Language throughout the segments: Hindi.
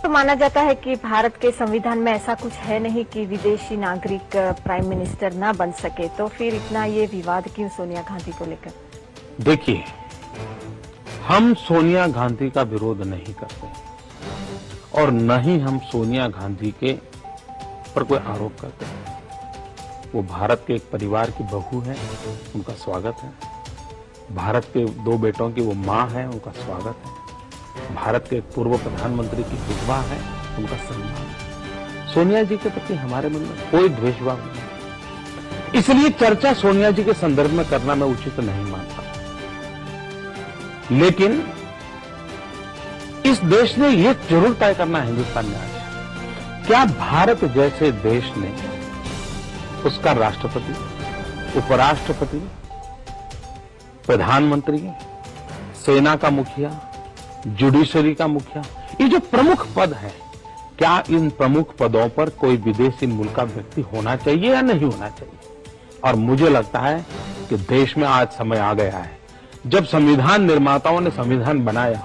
तो माना जाता है कि भारत के संविधान में ऐसा कुछ है नहीं कि विदेशी नागरिक प्राइम मिनिस्टर ना बन सके, तो फिर इतना ये विवाद क्यों सोनिया गांधी को लेकर? देखिए, हम सोनिया गांधी का विरोध नहीं करते और न ही हम सोनिया गांधी के पर कोई आरोप करते हैं। वो भारत के एक परिवार की बहू है, उनका स्वागत है। भारत के 2 बेटों की वो मां है, उनका स्वागत है। भारत के पूर्व प्रधानमंत्री की विधवा है, उनका सम्मान है। सोनिया जी के प्रति हमारे मन में कोई द्वेषभाव नहीं, इसलिए चर्चा सोनिया जी के संदर्भ में करना मैं उचित नहीं मानता। लेकिन इस देश ने यह जरूर तय करना है, हिंदुस्तान में आज क्या भारत जैसे देश ने उसका राष्ट्रपति, उपराष्ट्रपति, प्रधानमंत्री, सेना का मुखिया, जुडिशरी का मुखिया, ये जो प्रमुख पद है, क्या इन प्रमुख पदों पर कोई विदेशी मूल का व्यक्ति होना चाहिए या नहीं होना चाहिए? और मुझे लगता है कि देश में आज समय आ गया है। जब संविधान निर्माताओं ने संविधान बनाया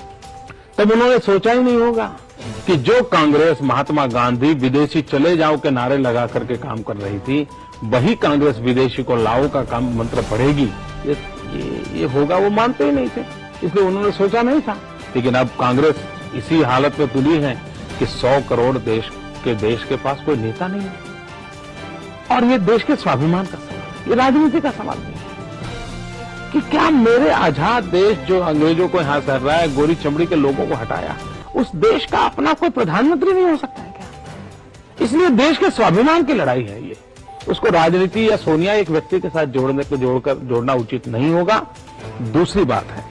तब उन्होंने सोचा ही नहीं होगा कि जो कांग्रेस महात्मा गांधी विदेशी चले जाओ के नारे लगा करके काम कर रही थी, वही कांग्रेस विदेशी को लाओ का काम मंत्र पढ़ेगी, ये होगा, वो मानते ही नहीं थे, इसलिए उन्होंने सोचा नहीं था। लेकिन अब कांग्रेस इसी हालत में तुली है कि 100 करोड़ देश के पास कोई नेता नहीं है। और ये देश के स्वाभिमान का सवाल, ये राजनीति का सवाल नहीं है कि क्या मेरे आजाद देश जो अंग्रेजों को यहां कर रहा है, गोरी चमड़ी के लोगों को हटाया, उस देश का अपना कोई प्रधानमंत्री नहीं हो सकता है क्या? इसलिए देश के स्वाभिमान की लड़ाई है ये। उसको राजनीति या सोनिया एक व्यक्ति के साथ जोड़ना उचित नहीं होगा। दूसरी बात है,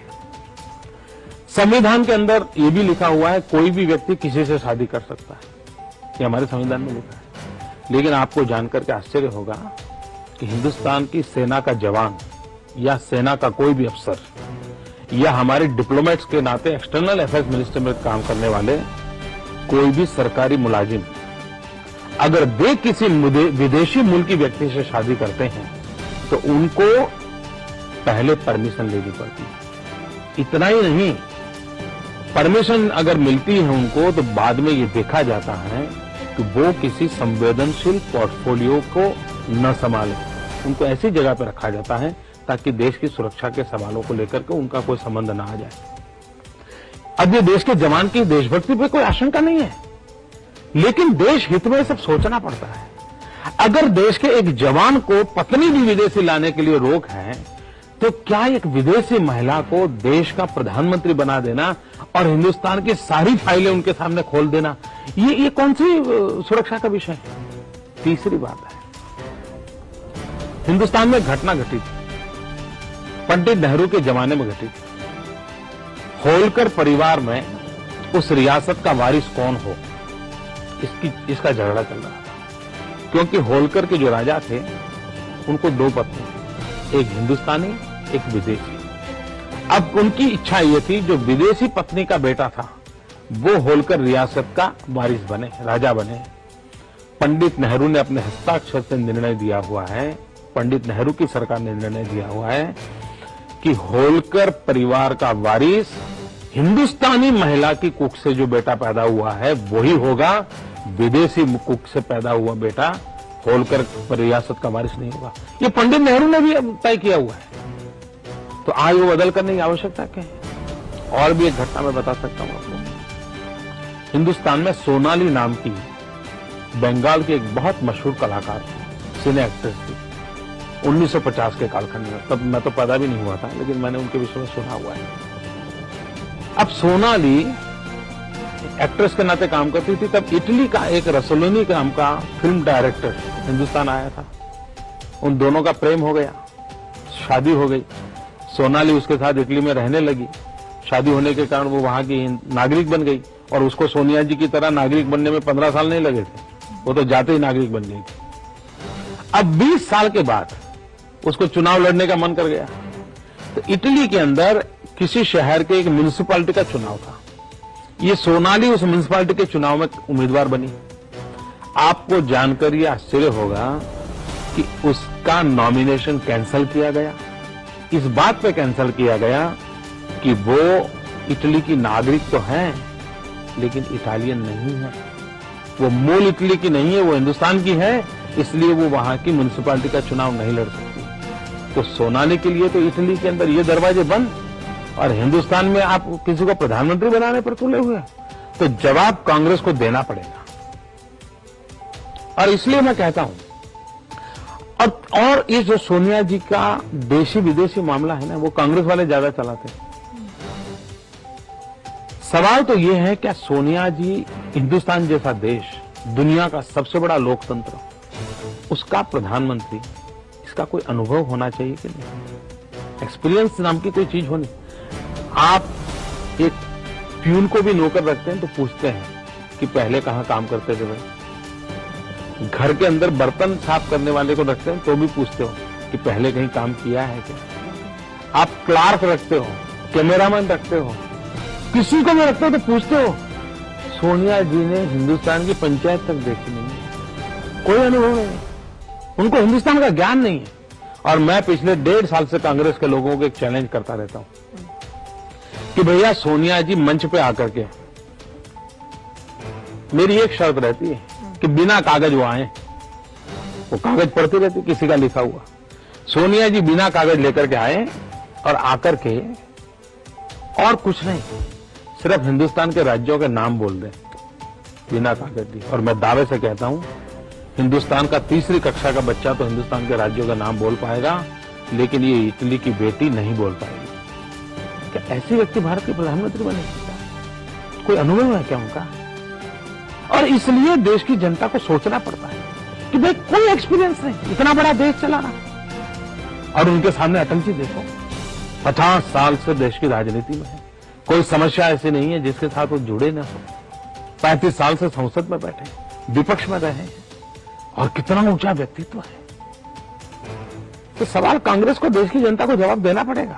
संविधान के अंदर ये भी लिखा हुआ है कोई भी व्यक्ति किसी से शादी कर सकता है, ये हमारे संविधान में लिखा है। लेकिन आपको जानकर के आश्चर्य होगा कि हिंदुस्तान की सेना का जवान या सेना का कोई भी अफसर या हमारे डिप्लोमेट्स के नाते एक्सटर्नल अफेयर्स मिनिस्टर में काम करने वाले कोई भी सरकारी मुलाजिम अगर वे किसी विदेशी मूल की व्यक्ति से शादी करते हैं तो उनको पहले परमिशन लेनी पड़ती है। इतना ही नहीं, परमिशन अगर मिलती है उनको तो बाद में ये देखा जाता है कि वो किसी संवेदनशील पोर्टफोलियो को न संभाले, उनको ऐसी जगह पर रखा जाता है ताकि देश की सुरक्षा के सवालों को लेकर के उनका कोई संबंध ना आ जाए। अब ये देश के जवान की देशभक्ति पे कोई आशंका नहीं है, लेकिन देश हित में सब सोचना पड़ता है। अगर देश के एक जवान को पत्नी भी विदेशी लाने के लिए रोक है, तो क्या एक विदेशी महिला को देश का प्रधानमंत्री बना देना और हिंदुस्तान की सारी फाइलें उनके सामने खोल देना, ये कौन सी सुरक्षा का विषय है? तीसरी बात है, हिंदुस्तान में घटना घटी थी, पंडित नेहरू के जमाने में घटी थी। होलकर परिवार में उस रियासत का वारिस कौन हो, इसका झगड़ा चल रहा था, क्योंकि होलकर के जो राजा थे उनको 2 पत्नी थी, एक हिंदुस्तानी, एक विदेशी। अब उनकी इच्छा ये थी जो विदेशी पत्नी का बेटा था वो होलकर रियासत का वारिस बने, राजा बने। पंडित नेहरू ने अपने हस्ताक्षर से निर्णय दिया हुआ है, पंडित नेहरू की सरकार ने निर्णय दिया हुआ है कि होलकर परिवार का वारिस हिंदुस्तानी महिला की कुख से जो बेटा पैदा हुआ है वही होगा, विदेशी कुख से पैदा हुआ बेटा होलकर रियासत का वारिस नहीं होगा। ये पंडित नेहरू ने भी तय किया हुआ है, तो आज वो बदल करने की आवश्यकता क्या है? और भी एक घटना मैं बता सकता हूं आपको। हिंदुस्तान में सोनाली नाम की बंगाल की एक बहुत मशहूर कलाकार थी, सिने एक्ट्रेस थी, 1950 के कालखंड में। तब मैं तो पैदा भी नहीं हुआ था, लेकिन मैंने उनके विषय में सुना हुआ है। अब सोनाली एक्ट्रेस के नाते काम करती थी, तब इटली का एक रसोलिनी नाम का फिल्म डायरेक्टर हिंदुस्तान आया था। उन दोनों का प्रेम हो गया, शादी हो गई। सोनाली उसके साथ इटली में रहने लगी, शादी होने के कारण वो वहां की नागरिक बन गई और उसको सोनिया जी की तरह नागरिक बनने में 15 साल नहीं लगे थे, वो तो जाते ही नागरिक बन गई थी। अब 20 साल के बाद उसको चुनाव लड़ने का मन कर गया, तो इटली के अंदर किसी शहर के एक म्युनिसिपैलिटी का चुनाव था। ये सोनाली उस म्युनिसिपैलिटी के चुनाव में उम्मीदवार बनी। आपको जानकर ये आश्चर्य होगा कि उसका नॉमिनेशन कैंसिल किया गया। इस बात पे कैंसिल किया गया कि वो इटली की नागरिक तो हैं, लेकिन इटालियन नहीं है, वो मूल इटली की नहीं है, वो हिंदुस्तान की है, इसलिए वो वहां की म्युनिसिपैलिटी का चुनाव नहीं लड़ सकती। तो सोनाली के लिए तो इटली के अंदर ये दरवाजे बंद, और हिंदुस्तान में आप किसी को प्रधानमंत्री बनाने पर तुले हुए। तो जवाब कांग्रेस को देना पड़ेगा, और इसलिए मैं कहता हूं, और ये जो सोनिया जी का देशी विदेशी मामला है ना, वो कांग्रेस वाले ज्यादा चलाते हैं। सवाल तो ये है, क्या सोनिया जी हिंदुस्तान जैसा देश, दुनिया का सबसे बड़ा लोकतंत्र, उसका प्रधानमंत्री, इसका कोई अनुभव होना चाहिए कि नहीं? एक्सपीरियंस नाम की कोई चीज होनी। आप एक प्यून को भी नौकर रखते हैं तो पूछते हैं कि पहले कहां काम करते थे भाई। घर के अंदर बर्तन साफ करने वाले को रखते हैं तो भी पूछते हो कि पहले कहीं काम किया है क्या। आप क्लार्क रखते हो, कैमरामैन रखते हो, किसी को भी रखते हो तो पूछते हो। सोनिया जी ने हिंदुस्तान की पंचायत तक देखी नहीं है, कोई अनुभव नहीं, उनको हिंदुस्तान का ज्ञान नहीं है। और मैं पिछले 1.5 साल से कांग्रेस के लोगों को एक चैलेंज करता रहता हूं कि भैया सोनिया जी मंच पे आकर के, मेरी एक शर्त रहती है कि बिना कागज वो आए, वो कागज पढ़ती रहती किसी का लिखा हुआ। सोनिया जी बिना कागज लेकर के आए और आकर के और कुछ नहीं, सिर्फ हिंदुस्तान के राज्यों के नाम बोल दें बिना कागज दिए। और मैं दावे से कहता हूं, हिंदुस्तान का 3री कक्षा का बच्चा तो हिंदुस्तान के राज्यों का नाम बोल पाएगा, लेकिन ये इटली की बेटी नहीं बोल पाएगी। क्या ऐसे व्यक्ति भारत के प्रधानमंत्री बने सकता? कोई अनुभव है क्या उनका? और इसलिए देश की जनता को सोचना पड़ता है कि भाई कोई एक्सपीरियंस नहीं, इतना बड़ा देश चलाना। और उनके सामने अटल जी देखो, 50 साल से देश की राजनीति में है, कोई समस्या ऐसी नहीं है जिसके साथ वो जुड़े न हो। 35 साल से संसद में बैठे, विपक्ष में रहे, और कितना ऊंचा व्यक्तित्व है। तो सवाल कांग्रेस को, देश की जनता को जवाब देना पड़ेगा।